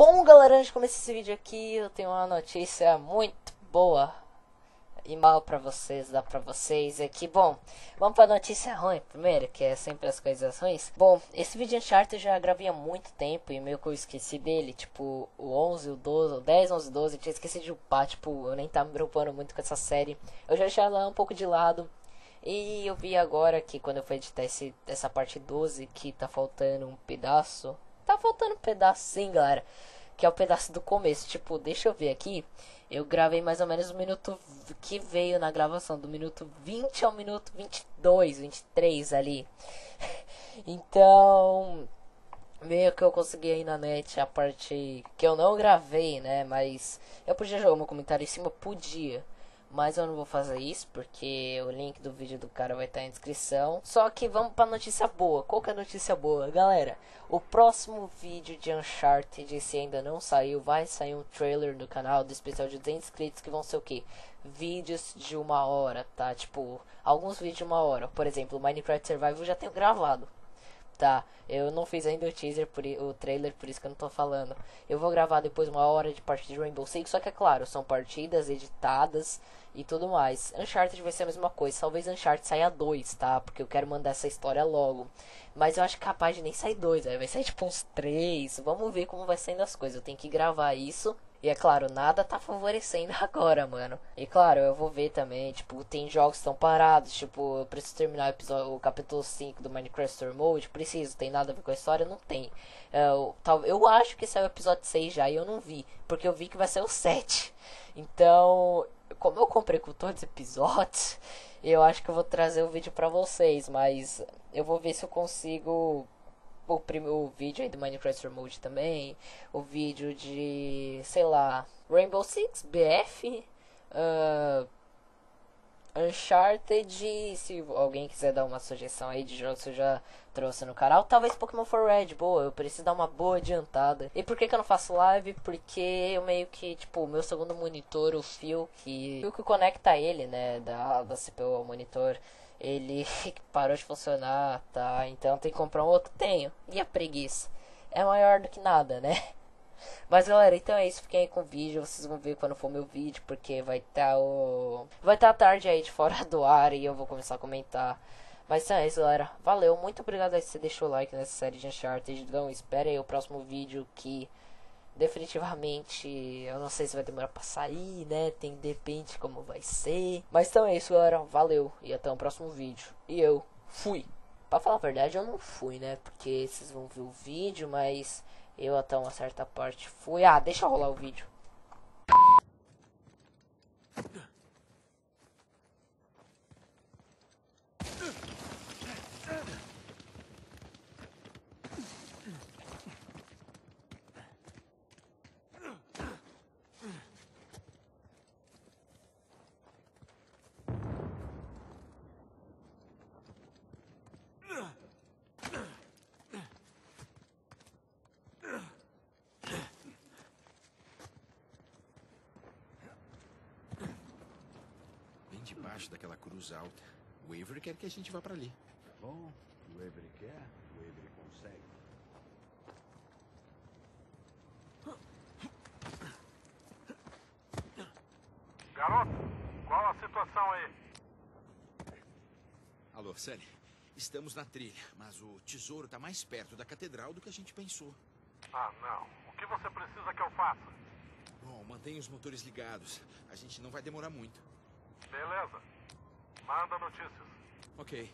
Bom, galera, antes de começar esse vídeo aqui, eu tenho uma notícia muito boa e mal pra vocês, dá pra vocês aqui. Bom, vamos pra notícia ruim primeiro, que é sempre as coisas ruins. Bom, esse vídeo Uncharted eu já gravei há muito tempo e meio que eu esqueci dele, tipo, o 11, o 12, o 10, 11, 12, eu tinha esquecido de upar, tipo, eu nem tava me preocupando muito com essa série. Eu já deixei ela um pouco de lado. E eu vi agora que quando eu fui editar essa parte 12 que tá faltando um pedaço. Tá faltando um pedaço sim, galera. Que é o pedaço do começo. Tipo, deixa eu ver aqui. Eu gravei mais ou menos o minuto que veio na gravação. Do minuto 20 ao minuto 22, 23 ali. Então, meio que eu consegui aí na net a parte que eu não gravei, né? Mas eu podia jogar meu comentário em cima, podia. Mas eu não vou fazer isso porque o link do vídeo do cara vai estar na descrição. Só que vamos pra notícia boa. Qual que é a notícia boa? Galera, o próximo vídeo de Uncharted, se ainda não saiu, vai sair um trailer no canal do especial de 200 inscritos que vão ser o que? Vídeos de 1 hora, tá? Tipo, alguns vídeos de 1 hora. Por exemplo, o Minecraft Survival eu já tenho gravado. Tá, eu não fiz ainda o teaser, o trailer, por isso que eu não tô falando. Eu vou gravar depois 1 hora de partida de Rainbow Six, só que é claro, são partidas editadas e tudo mais. Uncharted vai ser a mesma coisa, talvez Uncharted saia 2, tá? Porque eu quero mandar essa história logo. Mas eu acho capaz de nem sair 2, vai sair tipo uns 3. Vamos ver como vai saindo as coisas, eu tenho que gravar isso. E é claro, nada tá favorecendo agora, mano. E claro, eu vou ver também, tipo, tem jogos que estão parados, tipo, eu preciso terminar o capítulo 5 do Minecraft Story Mode, preciso, tem nada a ver com a história, não tem. Eu acho que saiu o episódio 6 já e eu não vi, porque eu vi que vai ser o 7. Então, como eu comprei com todos os episódios, eu acho que eu vou trazer o vídeo pra vocês, mas eu vou ver se eu consigo o vídeo aí do Minecraft Story Mode também, o vídeo de, sei lá, Rainbow Six, BF, Uncharted, se alguém quiser dar uma sugestão aí de jogos que eu já trouxe no canal, talvez Pokémon For Red, boa, eu preciso dar uma boa adiantada. E por que que eu não faço live? Porque eu meio que, tipo, o meu segundo monitor, o fio que conecta ele, né, da CPU ao monitor, ele parou de funcionar, tá? Então tem que comprar um outro, tenho. E a preguiça? É maior do que nada, né? Mas galera, então é isso, fiquem aí com o vídeo, vocês vão ver quando for meu vídeo, porque vai estar vai estar a tarde aí de fora do ar e eu vou começar a comentar. Mas então é isso, galera, valeu, muito obrigado aí se você deixou o like nessa série de Uncharted, então espera aí o próximo vídeo que definitivamente eu não sei se vai demorar pra sair, né, depende como vai ser. Mas então é isso, galera, valeu e até o próximo vídeo. E eu fui. Pra falar a verdade, eu não fui, né? Porque vocês vão ver o vídeo, mas eu até uma certa parte fui. Ah, deixa eu rolar o vídeo. Bem debaixo daquela cruz alta. O Avery quer que a gente vá pra ali. Bom, o Avery quer, o Avery consegue. Garoto, qual a situação aí? Alô, Sully. Estamos na trilha, mas o tesouro tá mais perto da catedral do que a gente pensou. Ah, não. O que você precisa que eu faça? Bom, mantenha os motores ligados. A gente não vai demorar muito. Beleza. Manda notícias. Ok.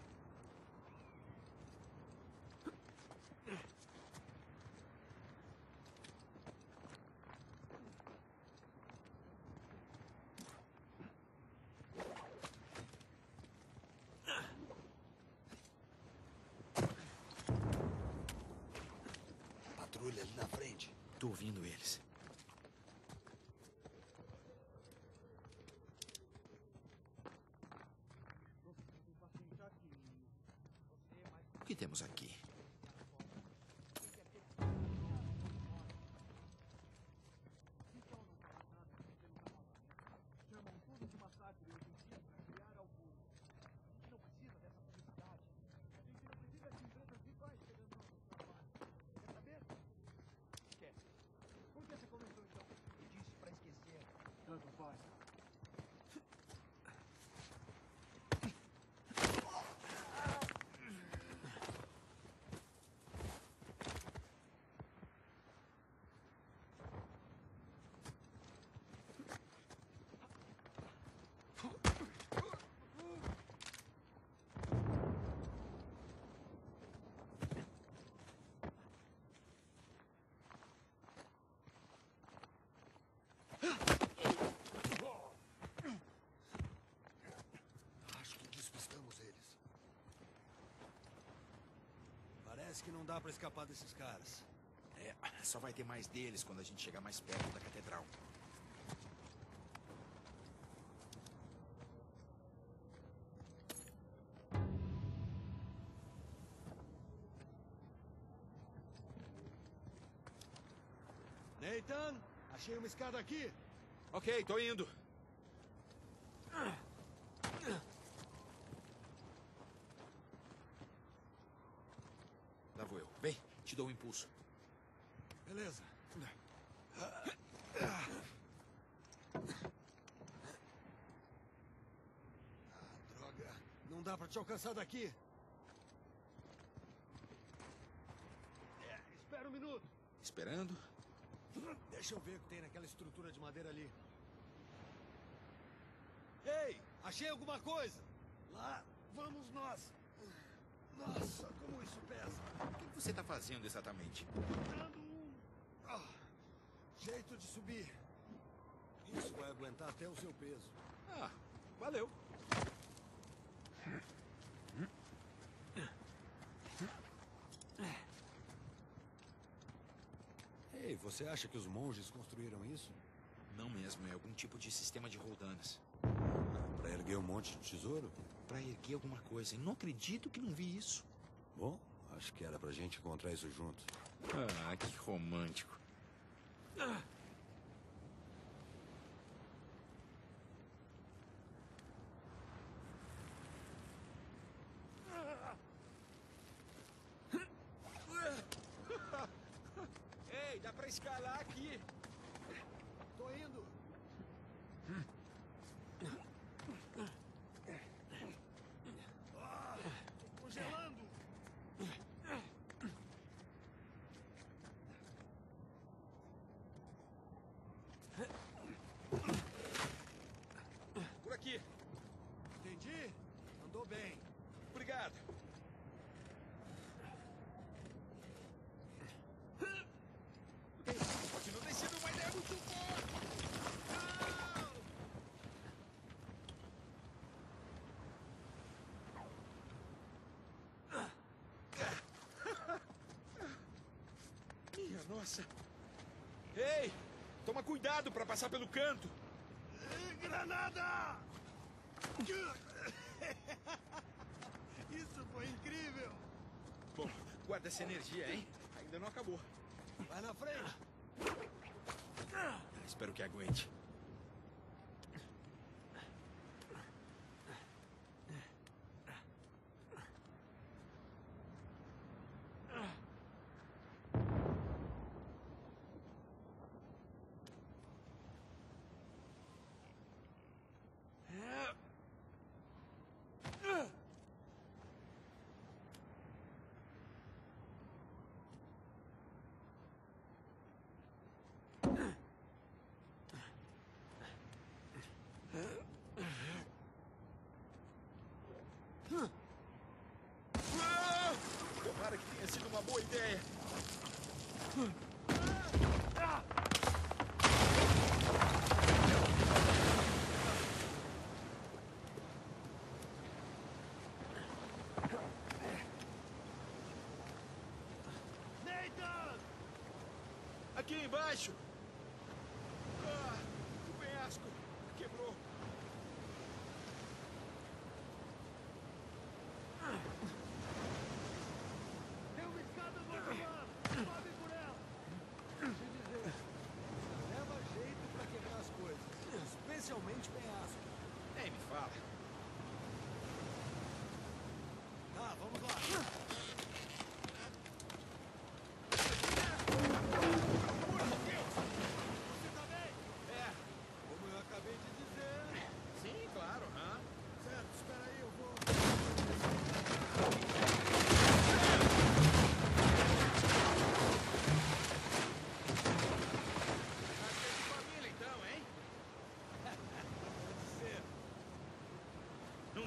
Patrulha ali na frente. Tô ouvindo eles. O que temos aqui? tanto faz. Acho que despistamos eles. Parece que não dá pra escapar desses caras. É, só vai ter mais deles quando a gente chegar mais perto da catedral. Nathan, achei uma escada aqui. Ok, tô indo. Lá vou eu. Vem, te dou um impulso. Beleza. Droga, não dá pra te alcançar daqui. Espera um minuto. Esperando. Deixa eu ver o que tem naquela estrutura de madeira ali. Ei, achei alguma coisa. Lá vamos nós. Nossa, como isso pesa. O que você tá fazendo exatamente? Dando jeito de subir. Isso vai aguentar até o seu peso. Ah, valeu. Ei, você acha que os monges construíram isso? Não mesmo, é algum tipo de sistema de roldanas. Pra erguer um monte de tesouro? Pra erguer alguma coisa. E não acredito que não vi isso. Bom, acho que era pra gente encontrar isso juntos. Ah, que romântico. Ei, dá pra escalar aqui. Tô indo. Tô congelando. Por aqui. Entendi? Andou bem. Obrigado. Continua descendo, mas é muito forte. Minha nossa. Ei, toma cuidado para passar pelo canto. Granada! Isso foi incrível! Bom, guarda essa energia, hein? Ainda não acabou. Vai na frente! Espero que aguente. Tomara que tenha sido uma boa ideia. Nathan! Aqui embaixo. O penhasco quebrou. Tem uma escada no outro lado! Sobe por ela! Deixa eu dizer, leva jeito pra quebrar as coisas, especialmente penhasco. Nem me fala. Tá, vamos lá. Você tá bem? É, Como eu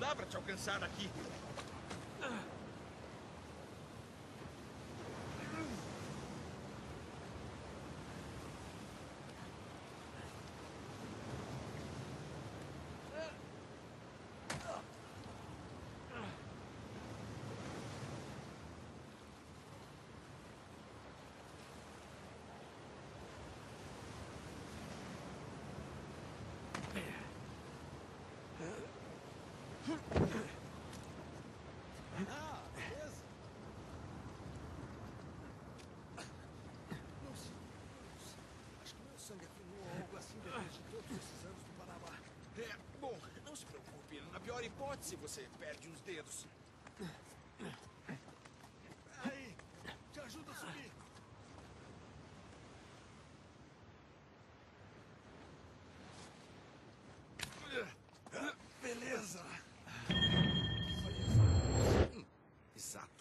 dá pra te alcançar daqui. Ah, beleza. Não sei. Acho que meu sangue afinou ou algo assim depois de todos esses anos no Panamá. Bom, não se preocupe. Na pior hipótese, você perde uns dedos. Aí, te ajuda a subir. Beleza. Exato.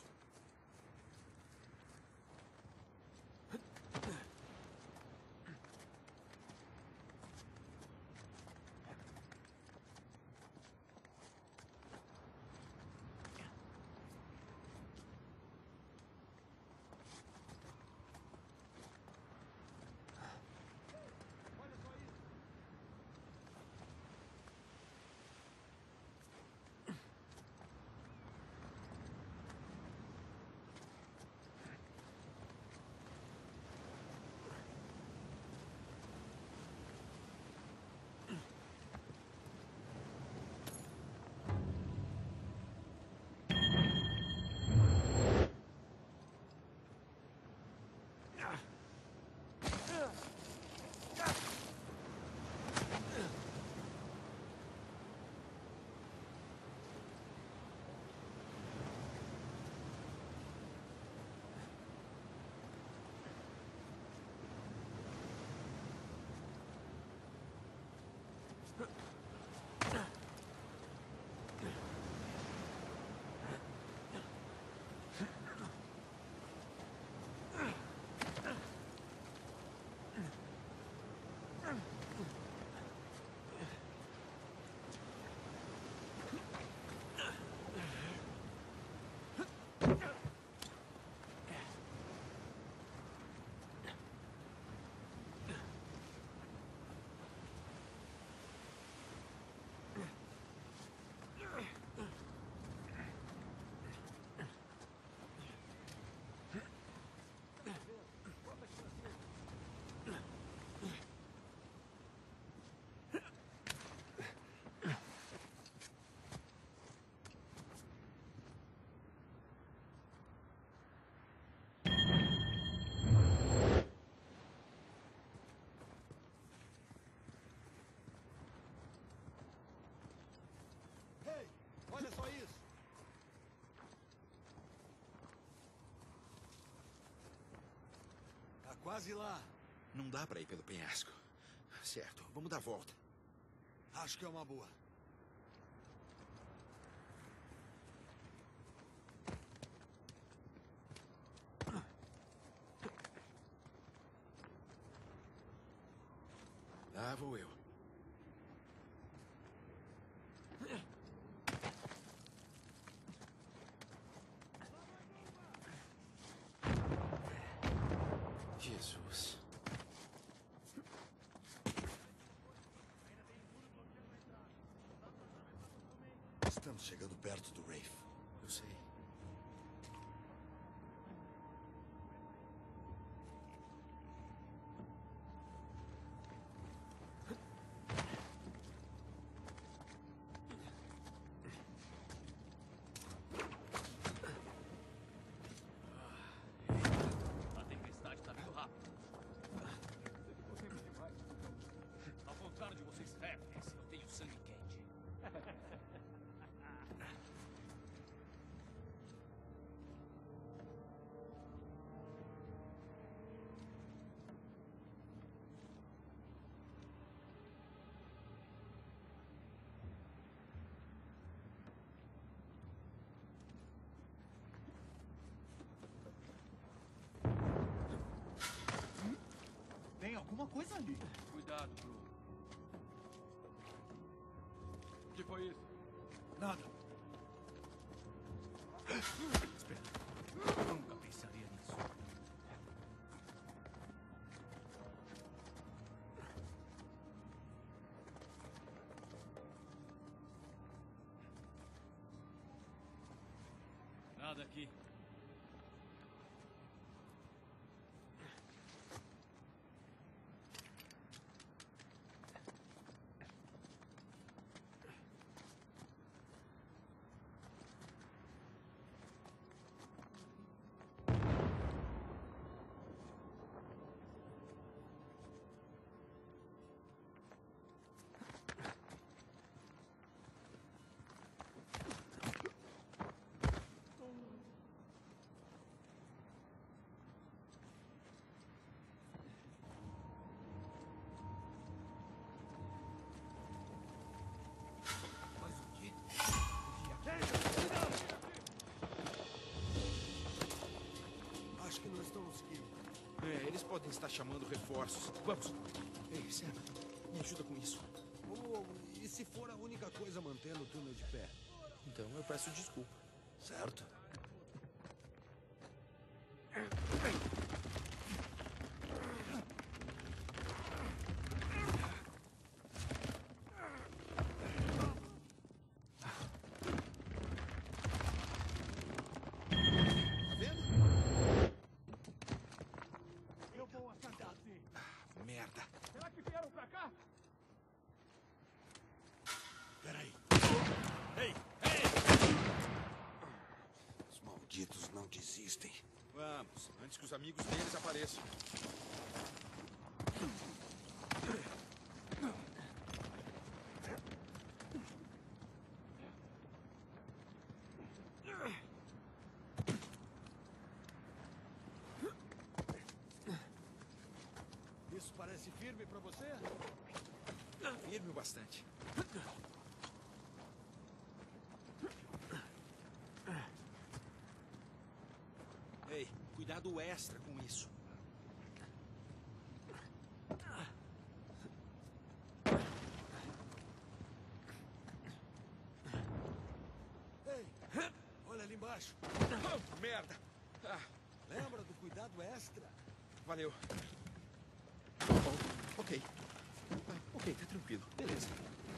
Ei, olha só isso. Tá quase lá. Não dá pra ir pelo penhasco. Certo, vamos dar a volta. Acho que é uma boa. Lá vou eu. Jesus. Estamos chegando perto do Rafe. Eu sei. A tempestade tá vindo rápido. Ao contrário de vocês répteis, eu tenho sangue quente. Tem alguma coisa ali. Cuidado, Bru. O que foi isso? Nada. Espera. Nunca pensaria nisso. Nada aqui. Mas o quê? Acho que não estão conseguindo. Eles podem estar chamando reforços. Vamos. Ei, Sam, me ajuda com isso. Oh, e se for a única coisa mantendo o túnel de pé? Então eu peço desculpa. Certo. Tá vendo? Eu vou acertar sim. Merda. Será que vieram pra cá? Peraí. Ei! Os malditos não desistem. Vamos, antes que os amigos deles apareçam. Isso parece firme pra você? Firme o bastante. Ei, cuidado extra com isso. Ei, olha ali embaixo. Oh, merda! Ah, Lembra do cuidado extra? valeu. Ok. Ok, tá tranquilo. Beleza.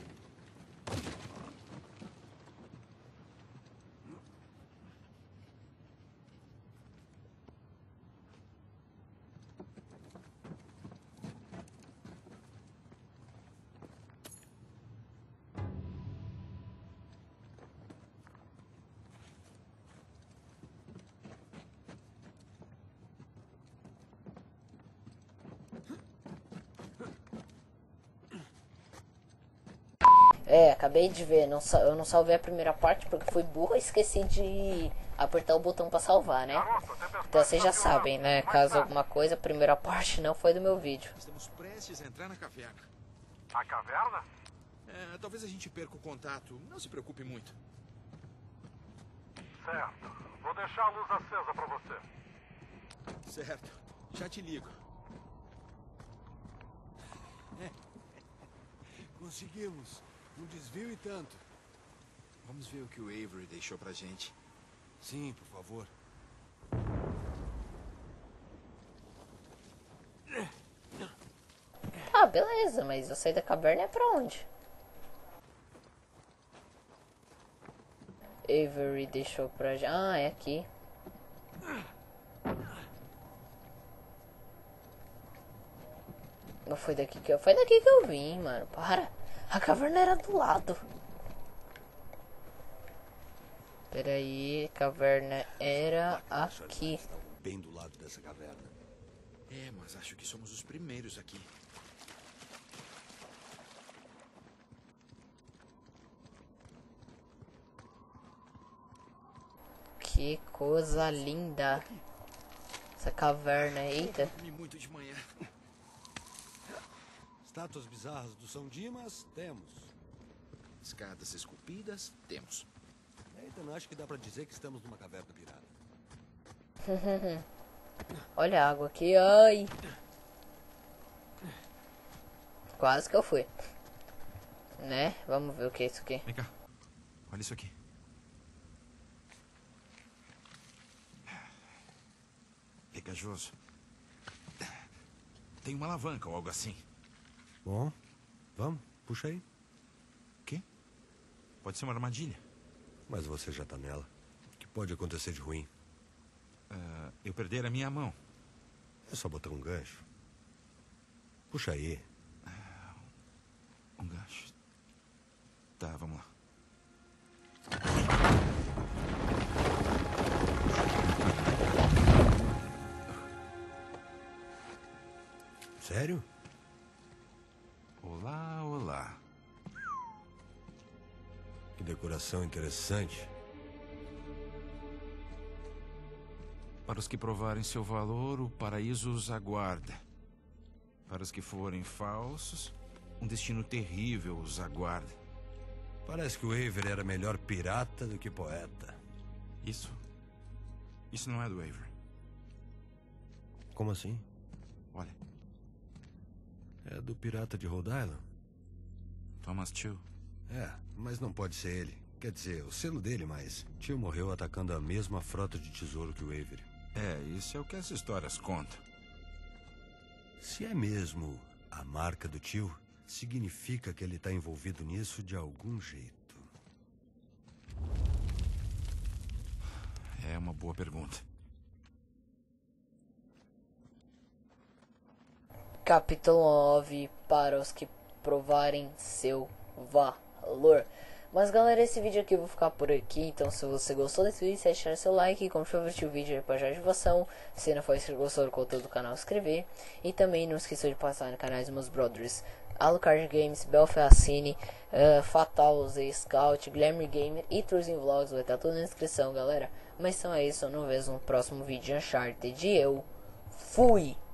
Acabei de ver, eu não salvei a primeira parte porque fui burro e esqueci de apertar o botão pra salvar, né? Então vocês já sabem, né? Caso alguma coisa, a primeira parte não foi do meu vídeo. Estamos prestes a entrar na caverna. A caverna? Talvez a gente perca o contato. Não se preocupe muito. Certo. Vou deixar a luz acesa pra você. Certo. Já te ligo. Conseguimos. Um desvio e tanto. Vamos ver o que o Avery deixou pra gente. Sim, por favor. Ah, beleza, mas eu saí da caverna é pra onde? Avery deixou pra gente. Ah, é aqui. Não foi daqui que eu. Foi daqui que eu vim, mano. Para. A caverna era do lado. Peraí, a caverna era aqui. Estavam bem do lado dessa caverna. Mas acho que somos os primeiros aqui. Que coisa linda. Essa caverna, eita. Comi muito de manhã. Estátuas bizarras do São Dimas, temos. Escadas esculpidas, temos. Então acho que dá pra dizer que estamos numa caverna pirata. Olha a água aqui, ai. Quase que eu fui. Né? Vamos ver o que é isso aqui. Vem cá. Olha isso aqui. pegajoso. Tem uma alavanca ou algo assim. Bom, vamos, puxa aí. O quê? Pode ser uma armadilha. Mas você já tá nela. O que pode acontecer de ruim? Eu perder a minha mão. É só botar um gancho. Puxa aí. Um gancho. Tá, vamos lá. Sério? Olá, olá. Que decoração interessante. Para os que provarem seu valor, o paraíso os aguarda. Para os que forem falsos, um destino terrível os aguarda. Parece que o Avery era melhor pirata do que poeta. Isso não é do Avery. Como assim? Olha, É do pirata de Rhode Island? Thomas Tew. É, mas não pode ser ele. Quer dizer, o selo dele, mas Tio morreu atacando a mesma frota de tesouro que o Avery. É, isso é o que as histórias contam. Se é mesmo a marca do tio, significa que ele está envolvido nisso de algum jeito. É uma boa pergunta. Capítulo 9, para os que provarem seu valor. Mas galera, esse vídeo aqui eu vou ficar por aqui. Então se você gostou desse vídeo, deixar seu like, como favorito o vídeo para a ativação. Se não for inscrito, gostou do conteúdo do canal, inscrever. E também não esqueça de passar no canal dos meus brothers Alucard Games, Belfacine, Fatal, Z Scout, Glamour Gamer e Truzinho Vlogs. Vai estar tudo na descrição, galera. Mas então é isso, eu não vejo no próximo vídeo de Uncharted. Eu fui!